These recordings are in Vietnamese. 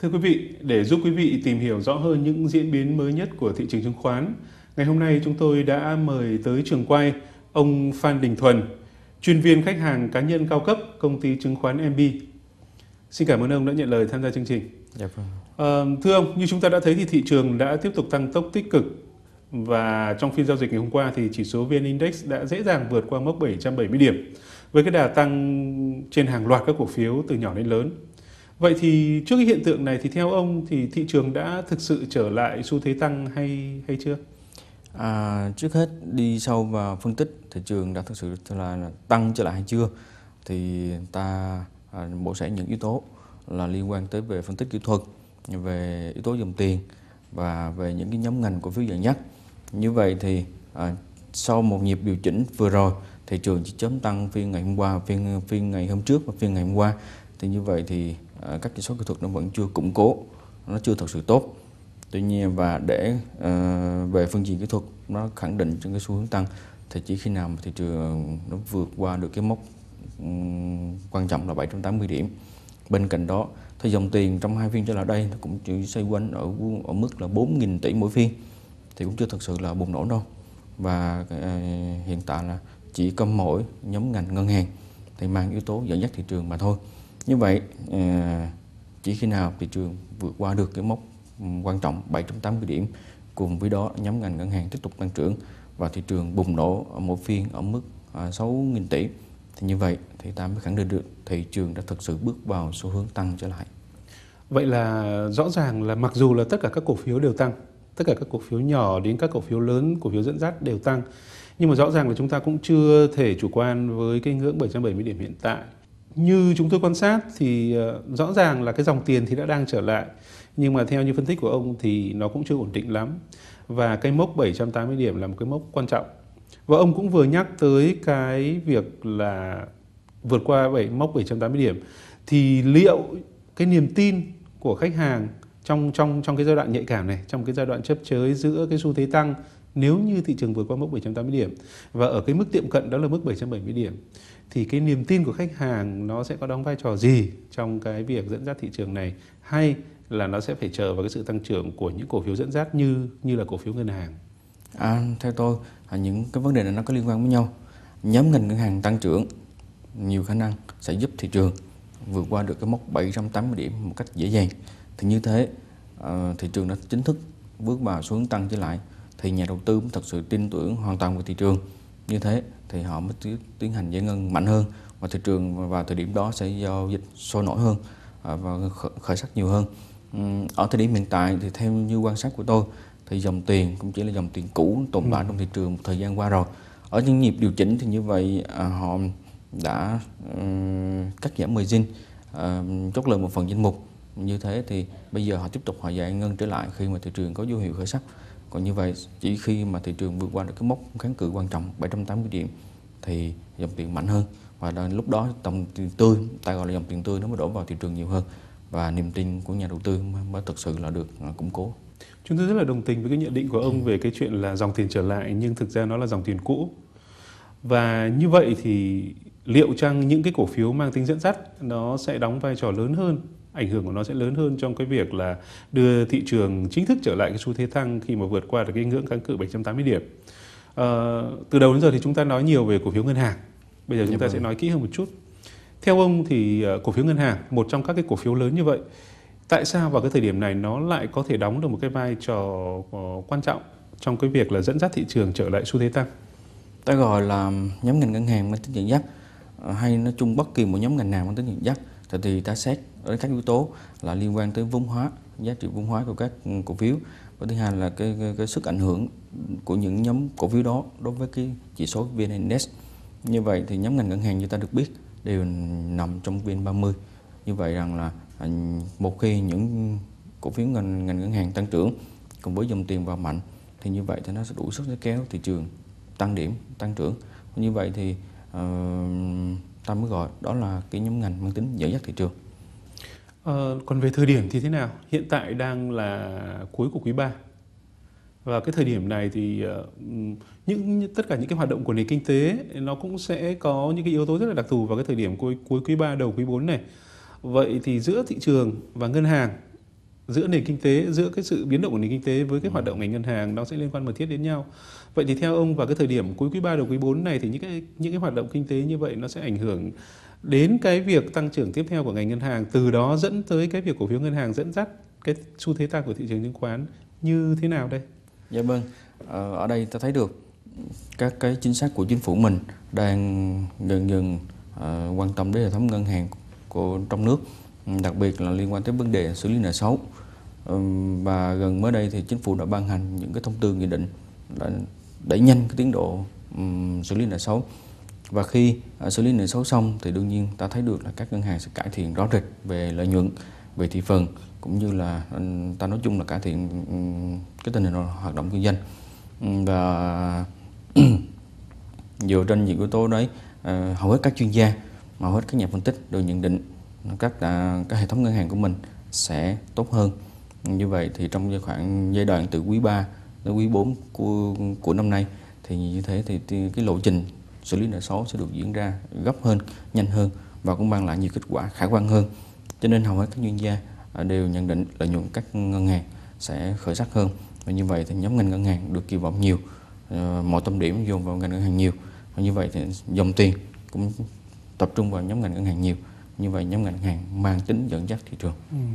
Thưa quý vị, để giúp quý vị tìm hiểu rõ hơn những diễn biến mới nhất của thị trường chứng khoán, ngày hôm nay chúng tôi đã mời tới trường quay ông Phan Đình Thuần, chuyên viên khách hàng cá nhân cao cấp công ty chứng khoán MB. Xin cảm ơn ông đã nhận lời tham gia chương trình. Dạ vâng. Thưa ông, như chúng ta đã thấy thì thị trường đã tiếp tục tăng tốc tích cực và trong phiên giao dịch ngày hôm qua thì chỉ số VN Index đã dễ dàng vượt qua mốc 770 điểm với cái đà tăng trên hàng loạt các cổ phiếu từ nhỏ đến lớn. Vậy thì trước cái hiện tượng này thì theo ông thì thị trường đã thực sự trở lại xu thế tăng hay chưa? Trước hết đi sâu vào phân tích thị trường đã thực sự là tăng trở lại hay chưa thì ta bổ sẻ những yếu tố là liên quan tới về phân tích kỹ thuật, về yếu tố dòng tiền và về những cái nhóm ngành cổ phiếu dẫn dắt. Như vậy thì sau một nhịp điều chỉnh vừa rồi, thị trường chỉ chớm tăng phiên ngày hôm qua, phiên ngày hôm trước và phiên ngày hôm qua, thì như vậy thì các chỉ số kỹ thuật nó vẫn chưa củng cố, nó chưa thật sự tốt. Tuy nhiên và để về phương diện kỹ thuật nó khẳng định trên cái xu hướng tăng thì chỉ khi nào mà thị trường nó vượt qua được cái mốc quan trọng là 780 điểm. Bên cạnh đó thì dòng tiền trong hai phiên trở lại đây nó cũng chỉ xoay quanh ở mức là 4.000 tỷ mỗi phiên thì cũng chưa thật sự là bùng nổ đâu. Và hiện tại là chỉ có mỗi nhóm ngành ngân hàng thì mang yếu tố dẫn dắt thị trường mà thôi. Như vậy chỉ khi nào thị trường vượt qua được cái mốc quan trọng 780 điểm, cùng với đó nhóm ngành ngân hàng tiếp tục tăng trưởng và thị trường bùng nổ ở mỗi phiên ở mức 6.000 tỷ thì như vậy thì ta mới khẳng định được thị trường đã thực sự bước vào xu hướng tăng trở lại. Vậy là rõ ràng là mặc dù là tất cả các cổ phiếu đều tăng, tất cả các cổ phiếu nhỏ đến các cổ phiếu lớn, cổ phiếu dẫn dắt đều tăng, nhưng mà rõ ràng là chúng ta cũng chưa thể chủ quan với cái ngưỡng 770 điểm hiện tại. Như chúng tôi quan sát thì rõ ràng là cái dòng tiền thì đã đang trở lại, nhưng mà theo như phân tích của ông thì nó cũng chưa ổn định lắm. Và cái mốc 780 điểm là một cái mốc quan trọng. Và ông cũng vừa nhắc tới cái việc là vượt qua mốc 780 điểm thì liệu cái niềm tin của khách hàng trong cái giai đoạn nhạy cảm này, trong cái giai đoạn chấp chới giữa cái xu thế tăng, nếu như thị trường vượt qua mốc 780 điểm và ở cái mức tiệm cận đó là mức 770 điểm thì cái niềm tin của khách hàng nó sẽ có đóng vai trò gì trong cái việc dẫn dắt thị trường này, hay là nó sẽ phải chờ vào cái sự tăng trưởng của những cổ phiếu dẫn dắt như là cổ phiếu ngân hàng? Theo tôi những cái vấn đề này nó có liên quan với nhau. Nhóm ngành ngân hàng tăng trưởng nhiều khả năng sẽ giúp thị trường vượt qua được cái mốc 780 điểm một cách dễ dàng. Thì như thế thị trường đã chính thức bước vào xu hướng tăng trở lại thì nhà đầu tư cũng thật sự tin tưởng hoàn toàn vào thị trường. Như thế thì họ mới tiến hành giải ngân mạnh hơn và thị trường vào thời điểm đó sẽ giao dịch sôi nổi hơn và khởi sắc nhiều hơn. Ở thời điểm hiện tại thì theo như quan sát của tôi thì dòng tiền cũng chỉ là dòng tiền cũ tồn tại trong thị trường một thời gian qua rồi. Ở những nhịp điều chỉnh thì như vậy họ đã cắt giảm margin, chốt lời một phần danh mục. Như thế thì bây giờ họ tiếp tục họ giải ngân trở lại khi mà thị trường có dấu hiệu khởi sắc. Còn như vậy chỉ khi mà thị trường vượt qua được cái mốc kháng cự quan trọng 780 điểm thì dòng tiền mạnh hơn và lúc đó dòng tiền tươi, ta gọi là dòng tiền tươi, nó mới đổ vào thị trường nhiều hơn và niềm tin của nhà đầu tư mới thực sự là được củng cố. Chúng tôi rất là đồng tình với cái nhận định của ông về cái chuyện là dòng tiền trở lại nhưng thực ra nó là dòng tiền cũ. Và như vậy thì liệu chăng những cái cổ phiếu mang tính dẫn dắt nó sẽ đóng vai trò lớn hơn, ảnh hưởng của nó sẽ lớn hơn trong cái việc là đưa thị trường chính thức trở lại cái xu thế tăng khi mà vượt qua được cái ngưỡng kháng cự 780 điểm. Từ đầu đến giờ thì chúng ta nói nhiều về cổ phiếu ngân hàng. Bây giờ chúng ta sẽ nói kỹ hơn một chút. Theo ông thì cổ phiếu ngân hàng, một trong các cái cổ phiếu lớn như vậy, tại sao vào cái thời điểm này nó lại có thể đóng được một cái vai trò quan trọng trong cái việc là dẫn dắt thị trường trở lại xu thế tăng? Ta gọi là nhóm ngành ngân hàng mang tính dẫn dắt, hay nói chung bất kỳ một nhóm ngành nào mang tính dẫn dắt thì ta xét ở các yếu tố là liên quan tới vốn hóa, giá trị vốn hóa của các cổ phiếu, và thứ hai là cái sức ảnh hưởng của những nhóm cổ phiếu đó đối với cái chỉ số VN Index. Như vậy thì nhóm ngành ngân hàng như ta được biết đều nằm trong VN30. Như vậy rằng là một khi những cổ phiếu ngành ngân hàng tăng trưởng cùng với dòng tiền vào mạnh thì như vậy thì nó sẽ đủ sức để kéo thị trường tăng điểm, tăng trưởng. Như vậy thì ta mới gọi đó là cái nhóm ngành mang tính dẫn dắt thị trường. Còn về thời điểm thì thế nào? Hiện tại đang là cuối của quý 3. Và cái thời điểm này thì tất cả những cái hoạt động của nền kinh tế nó cũng sẽ có những cái yếu tố rất là đặc thù vào cái thời điểm cuối quý 3 đầu quý 4 này. Vậy thì giữa thị trường và ngân hàng giữa nền kinh tế, giữa cái sự biến động của nền kinh tế với cái hoạt động ngành ngân hàng nó sẽ liên quan mật thiết đến nhau. Vậy thì theo ông vào cái thời điểm cuối quý 3 đầu quý 4 này thì những cái hoạt động kinh tế như vậy nó sẽ ảnh hưởng đến cái việc tăng trưởng tiếp theo của ngành ngân hàng, từ đó dẫn tới cái việc cổ phiếu ngân hàng dẫn dắt cái xu thế tăng của thị trường chứng khoán như thế nào đây? Dạ vâng, ở đây ta thấy được các cái chính sách của chính phủ mình đang dần dần quan tâm đến hệ thống ngân hàng của trong nước, đặc biệt là liên quan tới vấn đề xử lý nợ xấu. Và gần mới đây thì chính phủ đã ban hành những cái thông tư nghị định là đẩy nhanh cái tiến độ xử lý nợ xấu. Và khi xử lý nợ xấu xong thì đương nhiên ta thấy được là các ngân hàng sẽ cải thiện rõ rệt về lợi nhuận, về thị phần, cũng như là ta nói chung là cải thiện cái tình hình hoạt động kinh doanh. Và dựa trên những yếu tố đấy, hầu hết các chuyên gia, hầu hết các nhà phân tích đều nhận định các hệ thống ngân hàng của mình sẽ tốt hơn. Như vậy thì trong giai đoạn từ quý 3 đến quý 4 của năm nay thì như thế thì cái lộ trình xử lý nợ xấu sẽ được diễn ra gấp hơn, nhanh hơn và cũng mang lại nhiều kết quả khả quan hơn. Cho nên hầu hết các chuyên gia đều nhận định lợi nhuận các ngân hàng sẽ khởi sắc hơn. Và như vậy thì nhóm ngành ngân hàng được kỳ vọng nhiều, mọi tâm điểm dồn vào ngành ngân hàng nhiều. Và như vậy thì dòng tiền cũng tập trung vào nhóm ngành ngân hàng nhiều. Như vậy nhóm ngành ngân hàng mang tính dẫn dắt thị trường.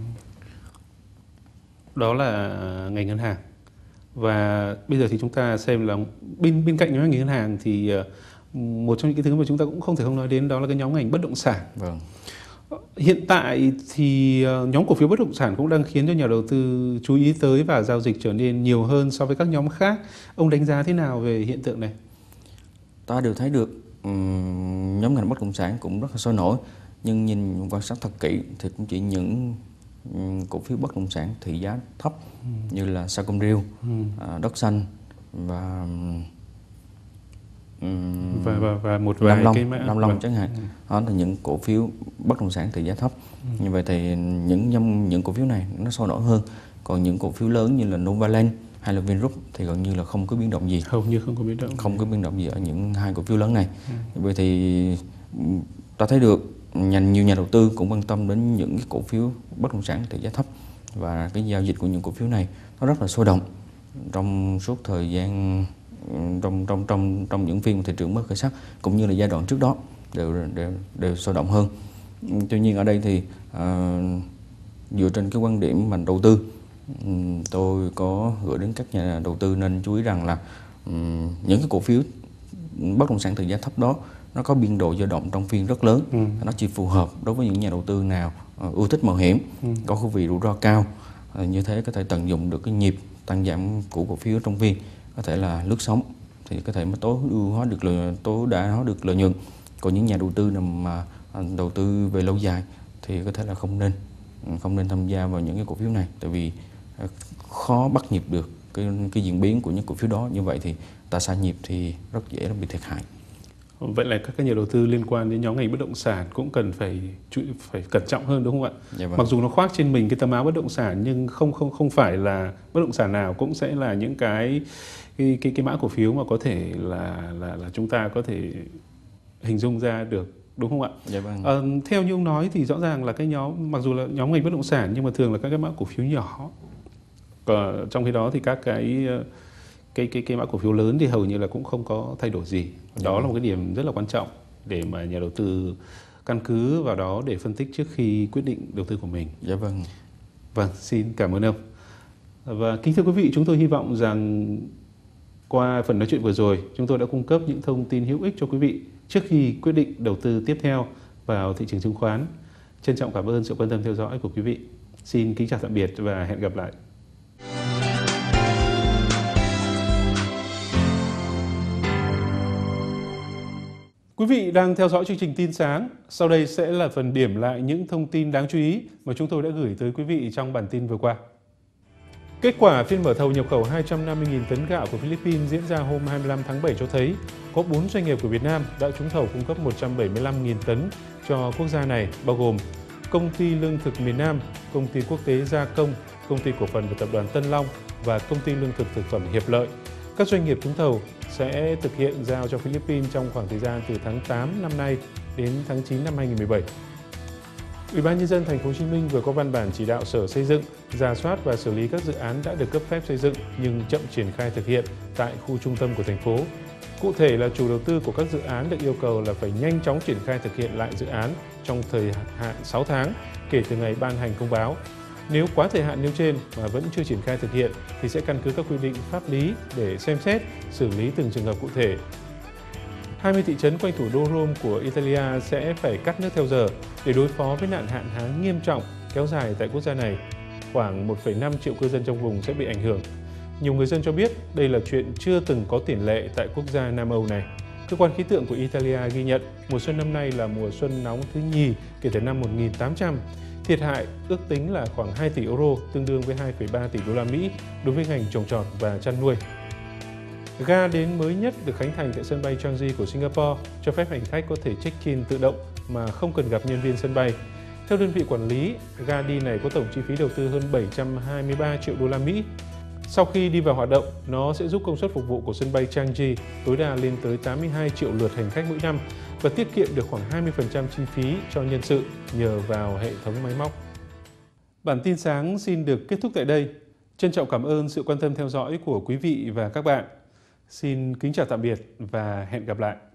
Đó là ngành ngân hàng. Và bây giờ thì chúng ta xem là bên cạnh nhóm ngành ngân hàng thì một trong những cái thứ mà chúng ta cũng không thể không nói đến đó là cái nhóm ngành bất động sản. Vâng. Hiện tại thì nhóm cổ phiếu bất động sản cũng đang khiến cho nhà đầu tư chú ý tới và giao dịch trở nên nhiều hơn so với các nhóm khác. Ông đánh giá thế nào về hiện tượng này? Ta đều thấy được nhóm ngành bất động sản cũng rất là sôi nổi, nhưng nhìn quan sát thật kỹ thì cũng chỉ những cổ phiếu bất động sản thị giá thấp như là Sacomriu, Đất Xanh và một vài cái mã Nam Long chẳng hạn. Đó là những cổ phiếu bất động sản thị giá thấp. Như vậy thì những cổ phiếu này nó sôi nổi hơn. Còn những cổ phiếu lớn như là Novaland hay là Vingroup thì gần như là không có biến động gì. Hầu như không có biến động. Không có biến động gì ở những hai cổ phiếu lớn này. Vậy thì ta thấy được nhiều nhà đầu tư cũng quan tâm đến những cái cổ phiếu bất động sản thị giá thấp, và cái giao dịch của những cổ phiếu này nó rất là sôi động trong suốt thời gian trong những phiên thị trường mới khởi sắc, cũng như là giai đoạn trước đó đều sôi động hơn. Tuy nhiên ở đây thì dựa trên cái quan điểm mình đầu tư, tôi có gửi đến các nhà đầu tư nên chú ý rằng là những cái cổ phiếu bất động sản thị giá thấp đó nó có biên độ dao động trong phiên rất lớn. Nó chỉ phù hợp đối với những nhà đầu tư nào ưa thích mạo hiểm, có khẩu vị rủi ro cao, như thế có thể tận dụng được cái nhịp tăng giảm của cổ phiếu trong phiên, có thể là lướt sóng thì có thể mà tối đa hóa được lợi nhuận. Còn những nhà đầu tư nào mà đầu tư về lâu dài thì có thể là không nên tham gia vào những cái cổ phiếu này, tại vì khó bắt nhịp được cái diễn biến của những cổ phiếu đó. Như vậy thì ta xa nhịp thì rất dễ bị thiệt hại. Vậy là các nhà đầu tư liên quan đến nhóm ngành bất động sản cũng cần phải cẩn trọng hơn, đúng không ạ? Dạ vâng. Mặc dù nó khoác trên mình cái tấm áo bất động sản, nhưng không phải là bất động sản nào cũng sẽ là những cái mã cổ phiếu mà có thể là chúng ta có thể hình dung ra được, đúng không ạ? Dạ vâng. Theo như ông nói thì rõ ràng là cái nhóm, mặc dù là nhóm ngành bất động sản nhưng mà thường là các cái mã cổ phiếu nhỏ. Trong khi đó thì các cái mã cổ phiếu lớn thì hầu như là cũng không có thay đổi gì. Đó là một cái điểm rất là quan trọng để mà nhà đầu tư căn cứ vào đó để phân tích trước khi quyết định đầu tư của mình. Dạ vâng. Vâng, xin cảm ơn ông. Và kính thưa quý vị, chúng tôi hy vọng rằng qua phần nói chuyện vừa rồi, chúng tôi đã cung cấp những thông tin hữu ích cho quý vị trước khi quyết định đầu tư tiếp theo vào thị trường chứng khoán. Trân trọng cảm ơn sự quan tâm theo dõi của quý vị. Xin kính chào tạm biệt và hẹn gặp lại. Quý vị đang theo dõi chương trình Tin Sáng. Sau đây sẽ là phần điểm lại những thông tin đáng chú ý mà chúng tôi đã gửi tới quý vị trong bản tin vừa qua. Kết quả phiên mở thầu nhập khẩu 250.000 tấn gạo của Philippines diễn ra hôm 25 tháng 7 cho thấy có 4 doanh nghiệp của Việt Nam đã trúng thầu cung cấp 175.000 tấn cho quốc gia này, bao gồm Công ty Lương thực miền Nam, Công ty Quốc tế Gia công, Công ty Cổ phần và Tập đoàn Tân Long và Công ty Lương thực thực phẩm Hiệp lợi. Các doanh nghiệp trúng thầu sẽ thực hiện giao cho Philippines trong khoảng thời gian từ tháng 8 năm nay đến tháng 9 năm 2017. Ủy ban nhân dân thành phố Hồ Chí Minh vừa có văn bản chỉ đạo Sở Xây dựng rà soát và xử lý các dự án đã được cấp phép xây dựng nhưng chậm triển khai thực hiện tại khu trung tâm của thành phố. Cụ thể là chủ đầu tư của các dự án được yêu cầu là phải nhanh chóng triển khai thực hiện lại dự án trong thời hạn 6 tháng kể từ ngày ban hành thông báo. Nếu quá thời hạn nêu trên mà vẫn chưa triển khai thực hiện thì sẽ căn cứ các quy định pháp lý để xem xét, xử lý từng trường hợp cụ thể. 20 thị trấn quanh thủ đô Rome của Italia sẽ phải cắt nước theo giờ để đối phó với nạn hạn hán nghiêm trọng kéo dài tại quốc gia này. Khoảng 1,5 triệu cư dân trong vùng sẽ bị ảnh hưởng. Nhiều người dân cho biết đây là chuyện chưa từng có tiền lệ tại quốc gia Nam Âu này. Cơ quan khí tượng của Italia ghi nhận mùa xuân năm nay là mùa xuân nóng thứ nhì kể từ năm 1800. Thiệt hại ước tính là khoảng 2 tỷ euro, tương đương với 2,3 tỷ đô la Mỹ đối với ngành trồng trọt và chăn nuôi. Ga đến mới nhất được khánh thành tại sân bay Changi của Singapore cho phép hành khách có thể check-in tự động mà không cần gặp nhân viên sân bay. Theo đơn vị quản lý, ga đi này có tổng chi phí đầu tư hơn 723 triệu đô la Mỹ. Sau khi đi vào hoạt động, nó sẽ giúp công suất phục vụ của sân bay Changi tối đa lên tới 82 triệu lượt hành khách mỗi năm và tiết kiệm được khoảng 20% chi phí cho nhân sự nhờ vào hệ thống máy móc. Bản tin sáng xin được kết thúc tại đây. Trân trọng cảm ơn sự quan tâm theo dõi của quý vị và các bạn. Xin kính chào tạm biệt và hẹn gặp lại.